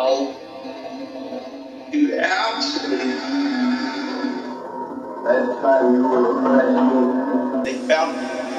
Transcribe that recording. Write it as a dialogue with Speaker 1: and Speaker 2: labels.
Speaker 1: know, you absolutely. That time you were a friend. They found me.